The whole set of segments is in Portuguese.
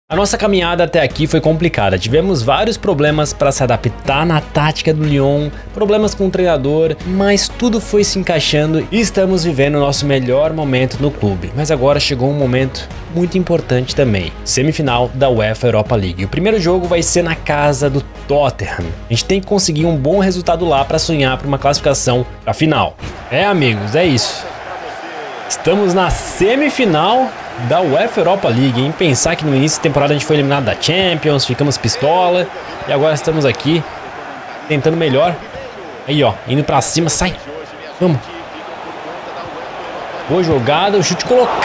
A nossa caminhada até aqui foi complicada, tivemos vários problemas para se adaptar na tática do Lyon, problemas com o treinador, mas tudo foi se encaixando e estamos vivendo o nosso melhor momento no clube. Mas agora chegou um momento muito importante também, semifinal da UEFA Europa League. O primeiro jogo vai ser na casa do Tottenham. A gente tem que conseguir um bom resultado lá para sonhar por uma classificação para a final. É, amigos, é isso. Estamos na semifinal da UEFA Europa League, hein? Pensar que no início da temporada a gente foi eliminado da Champions, ficamos pistola e agora estamos aqui tentando melhor. Aí, ó, indo pra cima, sai. Vamos. Boa jogada, o chute colocado.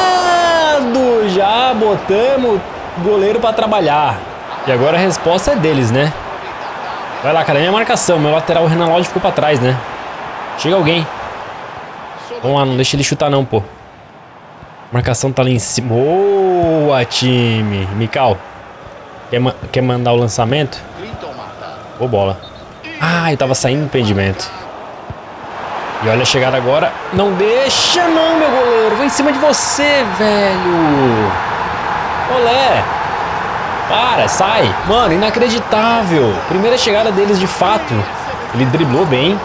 Já botamos o goleiro pra trabalhar. E agora a resposta é deles, né? Vai lá, cara, minha marcação. Meu lateral, o Renan Lodge, ficou pra trás, né? Chega alguém. Vamos lá, não deixa ele chutar não, pô. A marcação tá ali em cima. Boa, time. Mikal, quer mandar o lançamento? Boa bola. Ah, eu tava saindo do impedimento. E olha a chegada agora. Não deixa não, meu goleiro. Vou em cima de você, velho. Olé. Para, sai. Mano, inacreditável. Primeira chegada deles de fato. Ele driblou bem.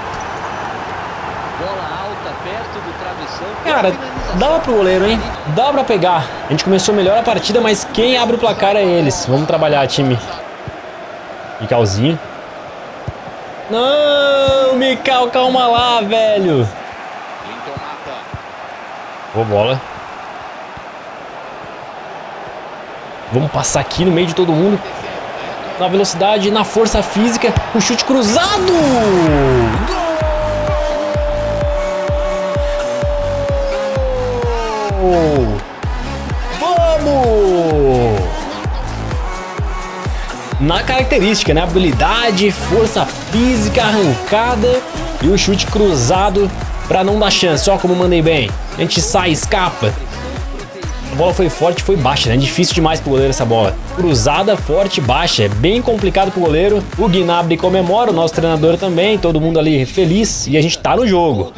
Cara, dava pro goleiro, hein? Dá pra pegar. A gente começou melhor a partida, mas quem abre o placar é eles. Vamos trabalhar, time. Mikalzinho. Não, Mikal, calma lá, velho. Boa bola. Vamos passar aqui no meio de todo mundo. Na velocidade, na força física. Um chute cruzado. Vamos! Na característica, né? Habilidade, força física, arrancada e o chute cruzado para não dar chance. Ó como mandei bem. A gente sai, escapa. A bola foi forte, foi baixa, né? Difícil demais pro goleiro essa bola. Cruzada, forte, baixa. É bem complicado pro goleiro. O Gnabry comemora, o nosso treinador também. Todo mundo ali feliz e a gente tá no jogo.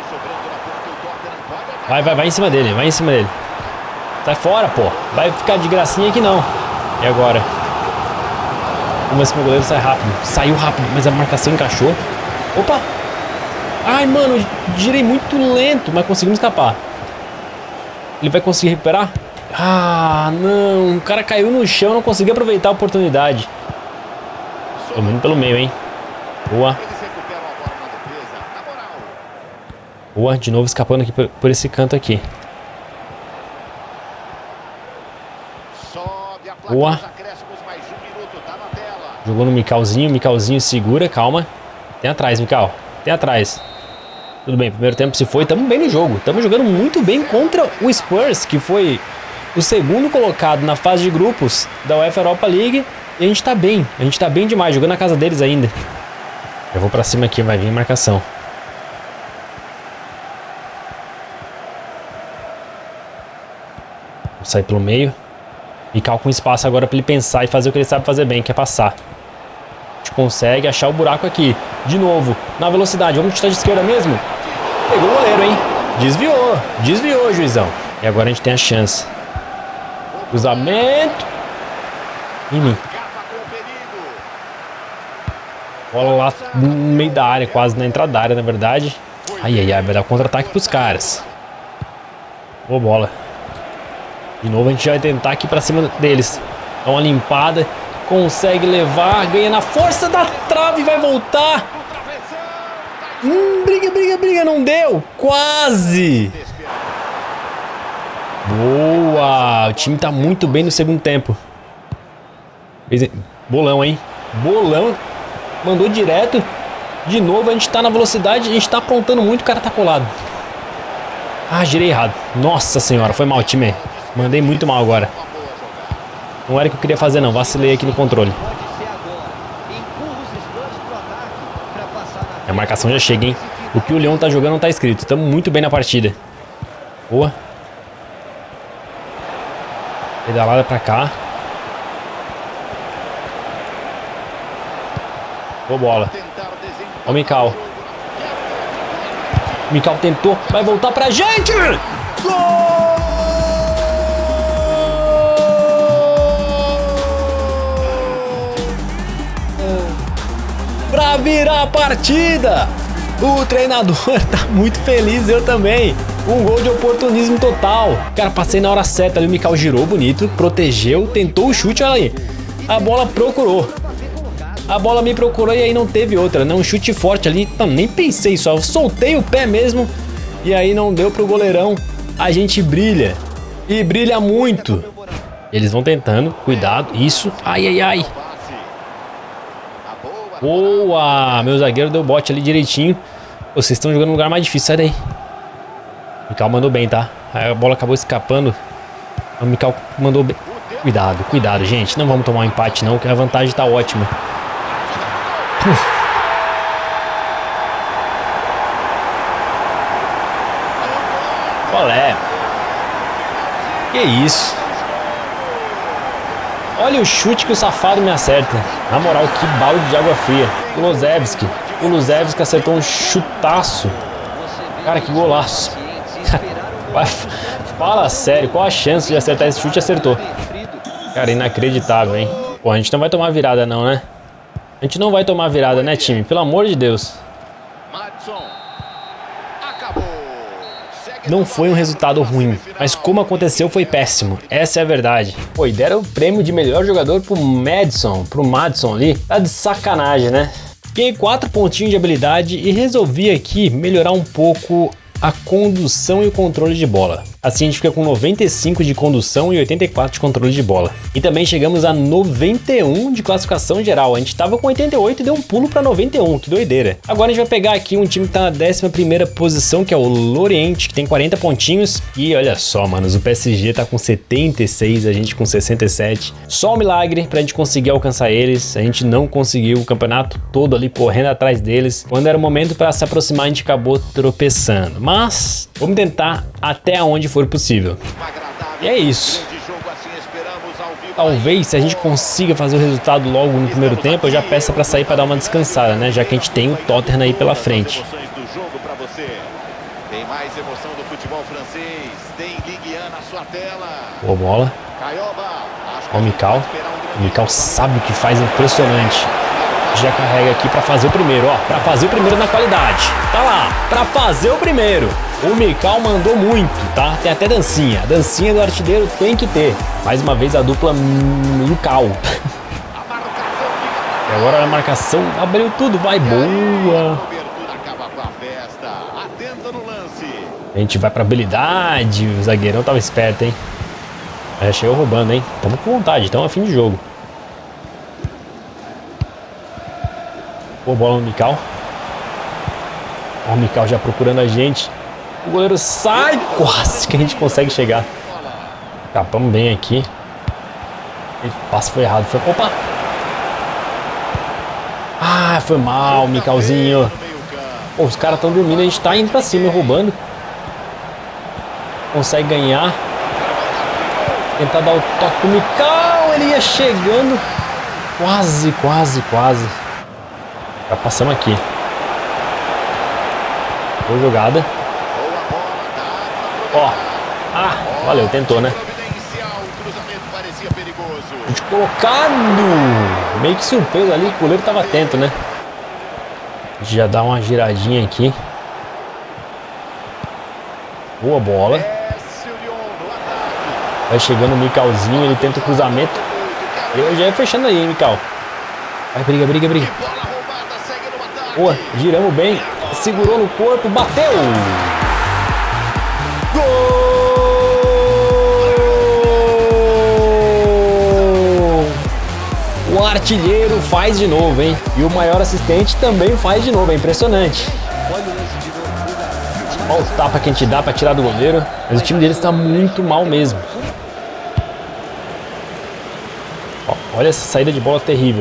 Vai em cima dele, vai em cima dele. Sai fora, pô. Vai ficar de gracinha aqui não. E agora? Vamos ver se meu goleiro sai rápido. Saiu rápido, mas a marcação encaixou. Opa! Ai, mano, girei muito lento, mas conseguimos escapar. Ele vai conseguir recuperar? Ah, não. O cara caiu no chão, não conseguiu aproveitar a oportunidade. Tomando pelo meio, hein? Boa. Boa, de novo escapando aqui por esse canto aqui. Boa. Jogou no Mikalzinho, Mikalzinho segura, calma. Tem atrás, Mikal, tem atrás. Tudo bem, primeiro tempo se foi, estamos bem no jogo. Estamos jogando muito bem contra o Spurs, que foi o segundo colocado na fase de grupos da UEFA Europa League. E a gente tá bem demais, jogando na casa deles ainda. Eu vou pra cima aqui, vai vir a marcação. Sai pelo meio. Mikal com espaço agora para ele pensar e fazer o que ele sabe fazer bem, que é passar. A gente consegue achar o buraco aqui. De novo, na velocidade. Vamos chutar de esquerda mesmo? Pegou o goleiro, hein? Desviou, juizão. E agora a gente tem a chance. Cruzamento. Em mim. Bola lá no meio da área, quase na entrada da área, na verdade. Ai, vai dar contra-ataque pros caras. Boa bola. De novo a gente vai tentar aqui pra cima deles. Dá uma limpada. Consegue levar. Ganha na força da trave. Vai voltar. Briga. Não deu. Quase. Boa. O time tá muito bem no segundo tempo. Bolão, hein? Bolão. Mandou direto. De novo a gente tá na velocidade. A gente tá aprontando muito. O cara tá colado. Ah, girei errado. Nossa senhora. Foi mal, time. Mandei muito mal agora. Não era o que eu queria fazer não. Vacilei aqui no controle. A marcação já chega, hein? O que o Lyon tá jogando não tá escrito. Estamos muito bem na partida. Boa. Pedalada pra cá. Boa bola. Ó o Mikal. Mikal tentou. Vai voltar pra gente! Gol! pra virar a partida. O treinador tá muito feliz, eu também. Um gol de oportunismo total. Cara, passei na hora certa ali, o Mikal girou bonito, protegeu, tentou o chute, olha aí. A bola procurou. A bola me procurou e aí não teve outra, né? Um chute forte ali, não, nem pensei só, eu soltei o pé mesmo e aí não deu pro goleirão. A gente brilha, e brilha muito. Eles vão tentando, cuidado, isso, ai, ai, ai. Boa, meu zagueiro deu bote ali direitinho. Vocês estão jogando no lugar mais difícil, sai daí. Mikal mandou bem, tá? Aí a bola acabou escapando. O Mikal mandou bem. Cuidado, cuidado, gente. Não vamos tomar um empate não, que a vantagem tá ótima. Qual é? Que isso? Olha o chute que o safado me acerta. Na moral, que balde de água fria. O Luzevski acertou um chutaço. Cara, que golaço. Fala sério, qual a chance de acertar esse chute? Acertou. Cara, inacreditável, hein? Pô, a gente não vai tomar virada não, né? A gente não vai tomar virada, né, time? Pelo amor de Deus. Não foi um resultado ruim, mas como aconteceu foi péssimo. Essa é a verdade. Pô, e deram o prêmio de melhor jogador pro Madison ali. Tá de sacanagem, né? Ganhei 4 pontinhos de habilidade e resolvi aqui melhorar um pouco a condução e o controle de bola. Assim a gente fica com 95 de condução e 84 de controle de bola. E também chegamos a 91 de classificação geral. A gente tava com 88 e deu um pulo para 91, que doideira. Agora a gente vai pegar aqui um time que tá na 11ª posição, que é o Lorient, que tem 40 pontinhos. E olha só, manos, o PSG tá com 76, a gente com 67. Só um milagre pra gente conseguir alcançar eles. A gente não conseguiu o campeonato todo ali correndo atrás deles. Quando era o momento para se aproximar, a gente acabou tropeçando. Mas vamos tentar até onde for possível. E é isso. Talvez, se a gente consiga fazer o resultado logo no primeiro tempo, eu já peço para sair para dar uma descansada, né? Já que a gente tem o Tottenham aí pela frente. Boa bola. Ó o Mikal. O Mikal sabe o que faz, impressionante. Já carrega aqui para fazer o primeiro, ó. Para fazer o primeiro na qualidade. Tá lá, para fazer o primeiro. O Mikal mandou muito, tá? Tem até dancinha. A dancinha do artilheiro tem que ter. Mais uma vez a dupla Mikal. E agora a marcação abriu tudo, vai, boa. A gente vai pra habilidade. O zagueirão tava esperto, hein? Já chegou roubando, hein? Tamo com vontade, tamo a fim de jogo. Boa bola no Mikal. Ó, o Mikal já procurando a gente. O goleiro sai, quase que a gente consegue chegar. Capamos bem aqui. O passe foi errado. Foi... Opa! Ah, foi mal, Mikalzinho. Pô, os caras estão dormindo, a gente tá indo pra cima, roubando. Consegue ganhar. Tentar dar o toque pro Mikal. Ele ia chegando. Quase, quase, quase. Já passamos aqui. Boa jogada. Ó. Ah, valeu, tentou, né? Chute colocado. Meio que surpresa ali, o goleiro tava atento, né? A gente já dá uma giradinha aqui. Boa bola. Vai chegando o Mikalzinho, ele tenta o cruzamento. Eu já ia fechando aí, hein, Mikal. Vai, briga, briga, briga. Boa, giramos bem. Segurou no corpo, bateu. Gol! O artilheiro faz de novo, hein? E o maior assistente também faz de novo, é impressionante. Olha o tapa que a gente dá pra tirar do goleiro. Mas o time deles tá muito mal mesmo. Ó, olha essa saída de bola terrível.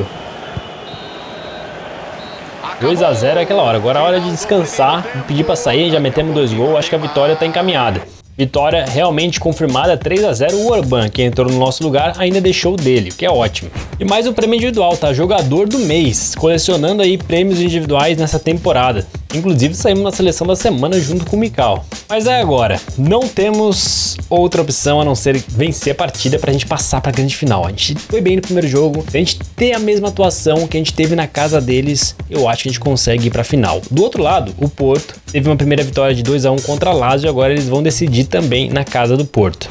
2 a 0 é aquela hora. Agora é hora de descansar. Pedir pra sair, já metemos 2 gols. Acho que a vitória tá encaminhada. Vitória realmente confirmada, 3 a 0. O Urban, que entrou no nosso lugar, ainda deixou o dele, o que é ótimo. E mais um prêmio individual, tá? Jogador do mês, colecionando aí prêmios individuais nessa temporada. Inclusive saímos na seleção da semana junto com o Mikal. Mas é agora, não temos outra opção a não ser vencer a partida pra gente passar pra grande final. A gente foi bem no primeiro jogo, se a gente ter a mesma atuação que a gente teve na casa deles, eu acho que a gente consegue ir pra final. Do outro lado, o Porto teve uma primeira vitória de 2-1 contra a Lazio e agora eles vão decidir também na casa do Porto.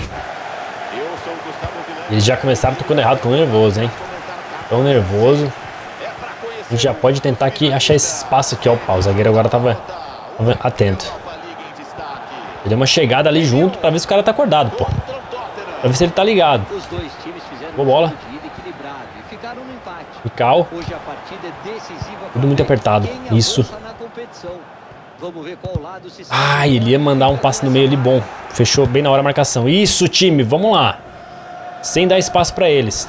Eles já começaram tocando errado, tão nervoso, hein? Tão nervoso. A gente já pode tentar aqui achar esse espaço aqui, ó. O zagueiro agora tava atento. Ele deu uma chegada ali junto pra ver se o cara tá acordado, pô. Pra ver se ele tá ligado. Boa bola. Mikal. Tudo muito apertado. Isso. Ah, ele ia mandar um passe no meio ali bom. Fechou bem na hora a marcação. Isso, time, vamos lá. Sem dar espaço pra eles.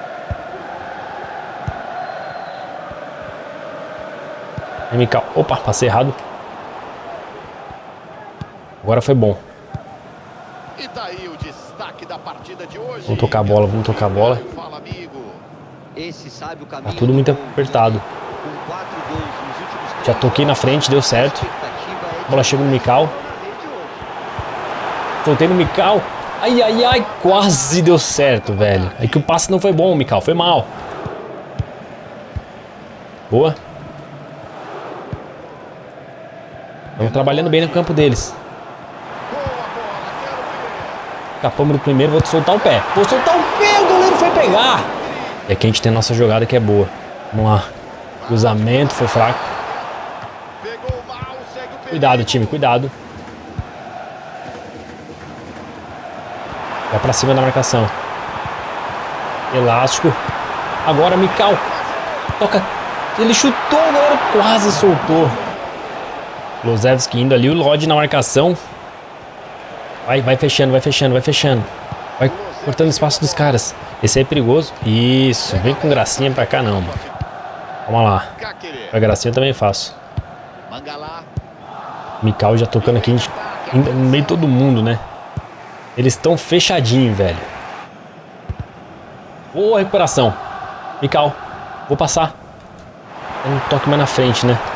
Mikal. Opa, passei errado. Agora foi bom. Vamos tocar a bola, vamos tocar a bola. Tá tudo muito apertado. Já toquei na frente, deu certo. A bola chega no Mikal. Soltei no Mikal. Ai, ai, ai, quase deu certo, velho. É que o passe não foi bom, Mikal, foi mal. Boa. Estamos trabalhando bem no campo deles. Escapamos do primeiro, vou soltar o pé. Vou soltar o pé, o goleiro foi pegar. E aqui a gente tem a nossa jogada que é boa. Vamos lá. Cruzamento, foi fraco. Cuidado, time, cuidado. Vai pra cima da marcação. Elástico. Agora, Mikal. Toca. Ele chutou, o goleiro quase soltou. Kulusevski indo ali, o Lodge na marcação. Vai fechando, vai fechando, vai fechando. Vai cortando o espaço dos caras. Esse aí é perigoso. Isso, vem com gracinha pra cá não, mano. Vamos lá. A gracinha eu também faço. Mikal já tocando aqui no meio de todo mundo, né? Eles estão fechadinhos, velho. Boa recuperação. Mikal, vou passar. Um toque mais na frente, né?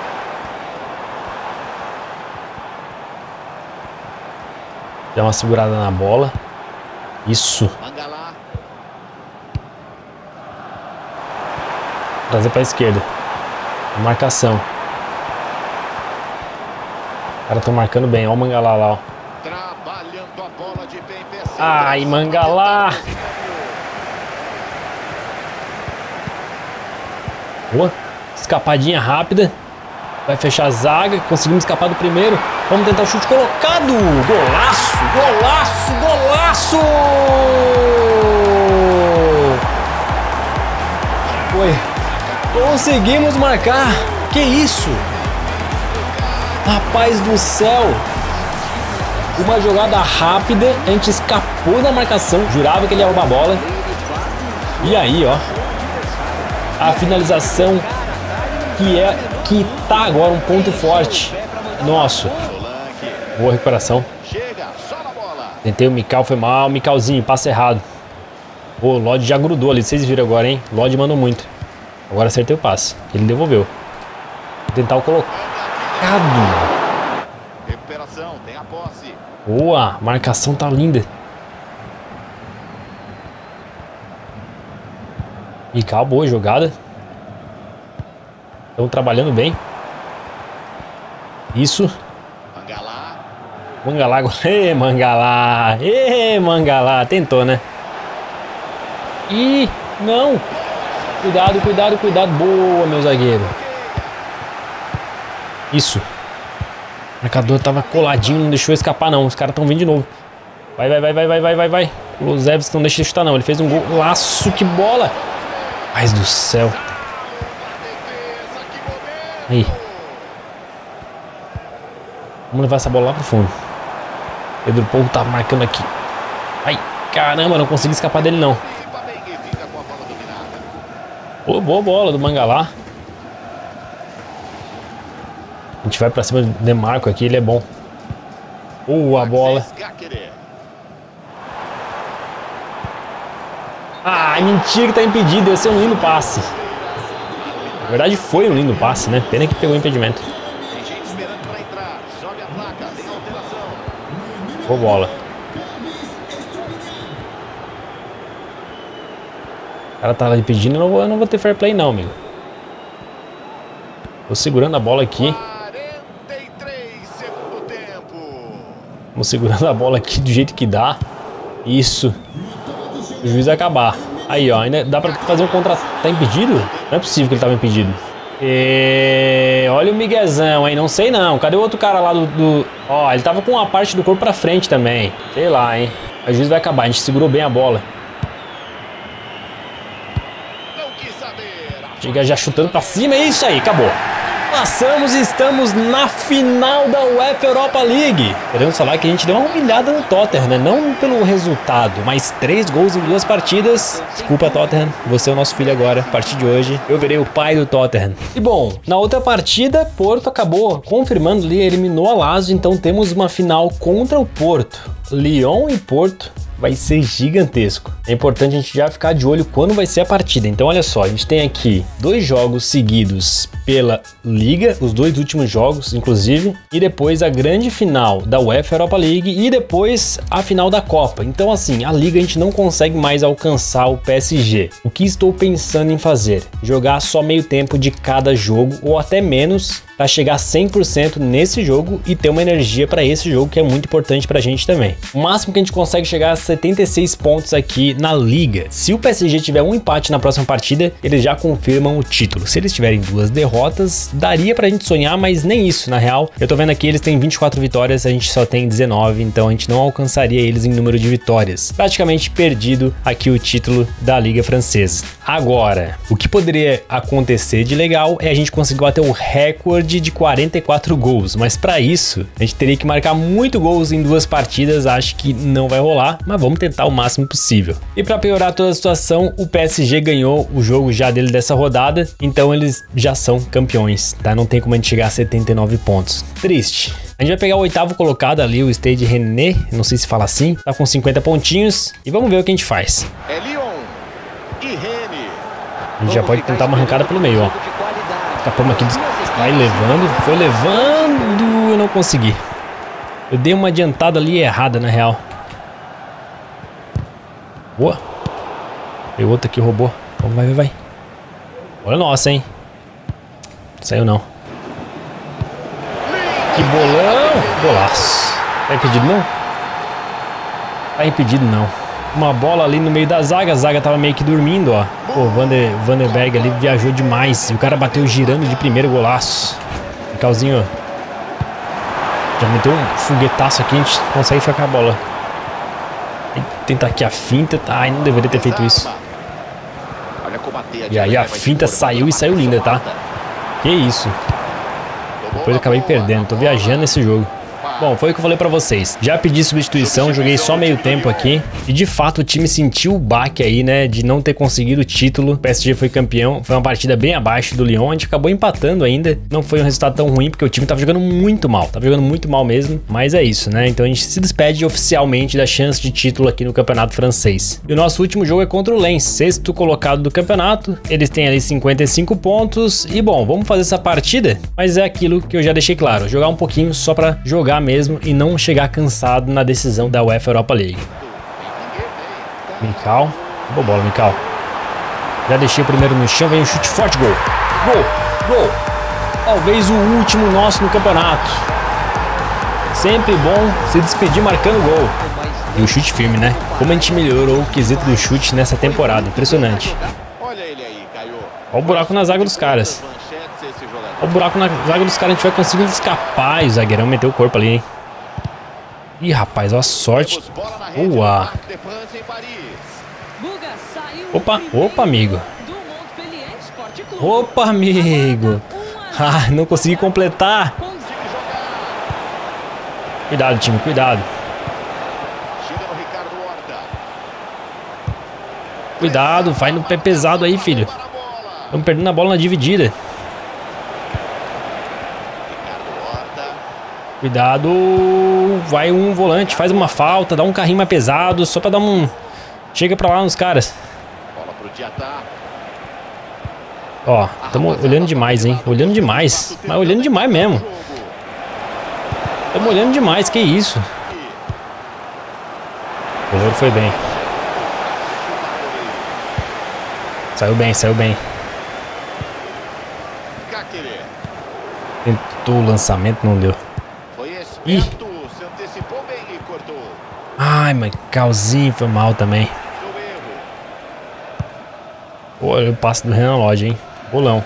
Dá uma segurada na bola. Isso. Trazer para a esquerda. Marcação. Os caras estão marcando bem. Olha o Mangala lá, ó. Ai, Mangala! Boa. Escapadinha rápida. Vai fechar a zaga. Conseguimos escapar do primeiro. Vamos tentar o chute colocado. Golaço! Golaço! Golaço! Foi. Conseguimos marcar. Que isso? Rapaz do céu. Uma jogada rápida. A gente escapou da marcação. Jurava que ele ia roubar a bola. E aí, ó. A finalização que tá agora um ponto forte nosso. Boa recuperação. Tentei o Mikal, foi mal. Mikalzinho, passe errado. O Lodge já grudou ali, vocês viram agora, hein? Lodge mandou muito. Agora acertei o passe. Ele devolveu. Vou tentar o colocado. Recuperação, tem a posse. Boa, a marcação tá linda. Mikal, boa jogada. Estão trabalhando bem. Isso. Mangala. Ê, Mangala. Ê, Mangala. Tentou, né? Ih, não. Cuidado, cuidado, cuidado. Boa, meu zagueiro. Isso. O marcador tava coladinho, não deixou escapar, não. Os caras estão vindo de novo. Vai, vai, vai, vai, vai, vai, vai, vai. O Kulusevski não deixa de chutar, não. Ele fez um gol. Laço, que bola. Ai, do céu. Aí. Vamos levar essa bola lá pro fundo. Pedro Porro tá marcando aqui. Ai, caramba, não consegui escapar dele não. Boa, boa bola do Mangala. A gente vai pra cima do Demarco aqui, ele é bom. Boa bola. Ah, mentira que tá impedido, ia ser um lindo passe. Na verdade foi um lindo passe, né? Pena que pegou o impedimento. Boa bola. O cara tá impedindo, eu não vou ter fair play não, amigo. Tô segurando a bola aqui. 43 segundo tempo. Vamos segurando a bola aqui do jeito que dá. Isso. O juiz vai acabar. Aí, ó, ainda dá pra fazer um contra... Tá impedido? Não é possível que ele tava impedido. Olha o miguezão, hein? Não sei não. Cadê o outro cara lá do... Ó, ele tava com uma parte do corpo pra frente também. Sei lá, hein? O juiz vai acabar. A gente segurou bem a bola. Chega já chutando pra cima. É isso aí, acabou. Passamos e estamos na final da UEFA Europa League. Queremos falar que a gente deu uma humilhada no Tottenham, né? Não pelo resultado, mas 3 gols em 2 partidas. Desculpa, Tottenham, você é o nosso filho agora. A partir de hoje, eu virei o pai do Tottenham. E bom, na outra partida, Porto acabou confirmando ali, eliminou a Lazio. Então temos uma final contra o Porto. Lyon e Porto. Vai ser gigantesco. É importante a gente já ficar de olho quando vai ser a partida. Então olha só, a gente tem aqui 2 jogos seguidos pela Liga, os 2 últimos jogos inclusive, e depois a grande final da UEFA Europa League e depois a final da Copa. Então assim, a Liga a gente não consegue mais alcançar o PSG. O que estou pensando em fazer? Jogar só meio tempo de cada jogo ou até menos, para chegar 100% nesse jogo e ter uma energia para esse jogo que é muito importante pra gente também. O máximo que a gente consegue chegar a 76 pontos aqui na Liga. Se o PSG tiver um empate na próxima partida, eles já confirmam o título. Se eles tiverem 2 derrotas, daria pra gente sonhar, mas nem isso na real. Eu tô vendo aqui, eles têm 24 vitórias, a gente só tem 19, então a gente não alcançaria eles em número de vitórias. Praticamente perdido aqui o título da Liga Francesa. Agora, o que poderia acontecer de legal é a gente conseguir bater o recorde de 44 gols, mas para isso a gente teria que marcar muito gols em 2 partidas. Acho que não vai rolar, mas vamos tentar o máximo possível. E para piorar toda a situação, o PSG ganhou o jogo já dele dessa rodada, então eles já são campeões, tá? Não tem como a gente chegar a 79 pontos. Triste. A gente vai pegar o 8º colocado ali, o Stade Rennais, não sei se fala assim, tá com 50 pontinhos e vamos ver o que a gente faz. É Lyon e Rennes. A gente já pode tentar uma arrancada pelo meio, ó. Escapamos aqui, vai levando, foi levando, eu não consegui. Eu dei uma adiantada ali errada na real. Boa. Tem outro aqui, roubou. Vai. Olha nossa, hein. Saiu não. Que bolão. Golaço. Tá impedido não? Tá impedido não. Uma bola ali no meio da zaga, a zaga tava meio que dormindo, ó. Pô, o Vandenberg ali viajou demais. E o cara bateu girando de primeiro, golaço. O Calzinho já meteu um foguetaço aqui, a gente consegue ficar com a bola. Tentar aqui a finta. Ai, não deveria ter feito isso. E aí a finta saiu e saiu linda, tá? Que isso. Depois eu acabei perdendo, tô viajando nesse jogo. Bom, foi o que eu falei pra vocês. Já pedi substituição, joguei só meio tempo aqui. E de fato o time sentiu o baque aí, né? De não ter conseguido o título. O PSG foi campeão. Foi uma partida bem abaixo do Lyon. A gente acabou empatando ainda. Não foi um resultado tão ruim, porque o time tava jogando muito mal. Tava jogando muito mal mesmo. Mas é isso, né? Então a gente se despede oficialmente da chance de título aqui no campeonato francês. E o nosso último jogo é contra o Lens, 6º colocado do campeonato. Eles têm ali 55 pontos. E bom, vamos fazer essa partida. Mas é aquilo que eu já deixei claro. Jogar um pouquinho só pra jogar mesmo e não chegar cansado na decisão da UEFA Europa League. Mikal, boa bola, Mikal. Já deixei o primeiro no chão, vem um chute forte, gol. Gol. Talvez o último nosso no campeonato. Sempre bom se despedir marcando gol. E o chute firme, né? Como a gente melhorou o quesito do chute nessa temporada, impressionante. Olha o buraco na zaga dos caras. Olha o buraco na zaga dos caras, a gente vai conseguindo escapar. E o zagueirão meteu o corpo ali, hein? Ih, rapaz, olha a sorte. Boa. Opa, amigo. Opa, amigo. Ah, não consegui completar. Cuidado, time, cuidado. Cuidado, vai no pé pesado aí, filho. Estamos perdendo a bola na dividida. Cuidado, vai um volante, faz uma falta, dá um carrinho mais pesado, só pra dar um... Chega pra lá nos caras. Ó, estamos olhando demais, hein? Olhando demais, mas olhando demais mesmo. Estamos olhando demais, que isso? O goleiro foi bem. Saiu bem, saiu bem. Tentou o lançamento, não deu. Ih. Ai, mas Calzinho foi mal também. Olha o passe do Renan Lodge, hein? Bolão.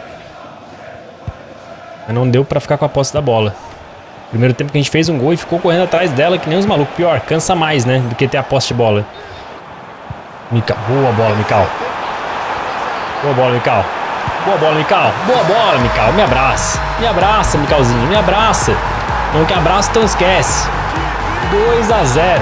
Mas não deu pra ficar com a posse da bola. Primeiro tempo que a gente fez um gol e ficou correndo atrás dela que nem os malucos. Pior, cansa mais, né? Do que ter a posse de bola. Mical. Boa bola, Mical. Boa bola, Mical. Boa bola, Mical. Boa bola, Mical. Me abraça. Me abraça, Micalzinho. Me abraça. Não que abraço, então esquece. 2-0.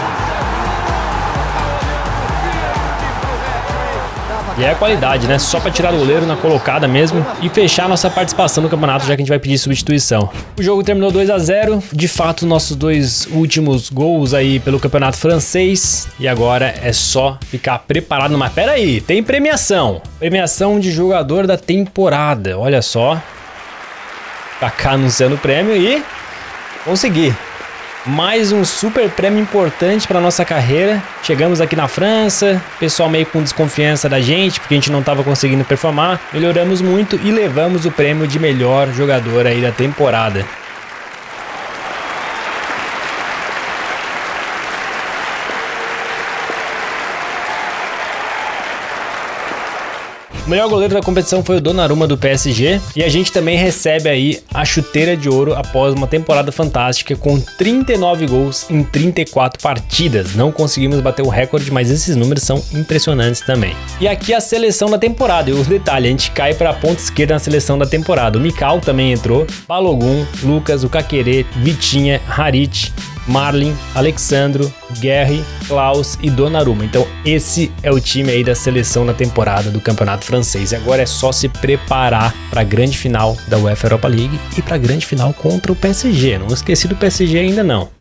E é a qualidade, né? Só pra tirar o goleiro na colocada mesmo e fechar nossa participação no campeonato, já que a gente vai pedir substituição. O jogo terminou 2-0. De fato, nossos 2 últimos gols aí pelo campeonato francês. E agora é só ficar preparado. Mas pera aí, tem premiação. Premiação de jogador da temporada. Olha só. Kaká anunciando o prêmio e consegui. Mais um super prêmio importante para nossa carreira. Chegamos aqui na França, pessoal meio com desconfiança da gente, porque a gente não estava conseguindo performar. Melhoramos muito e levamos o prêmio de melhor jogador aí da temporada. O melhor goleiro da competição foi o Donnarumma do PSG e a gente também recebe aí a chuteira de ouro após uma temporada fantástica com 39 gols em 34 partidas. Não conseguimos bater o recorde, mas esses números são impressionantes também. E aqui a seleção da temporada, e o detalhe, a gente cai para a ponta esquerda na seleção da temporada. O Mical também entrou, Balogun, Lucas, o Caqueret, Vitinha, Harit, Marlin, Alexandro, Guerri, Klaus e Donnarumma. Então esse é o time aí da seleção na temporada do Campeonato Francês. E agora é só se preparar para a grande final da UEFA Europa League e para a grande final contra o PSG. Não esqueci do PSG ainda não.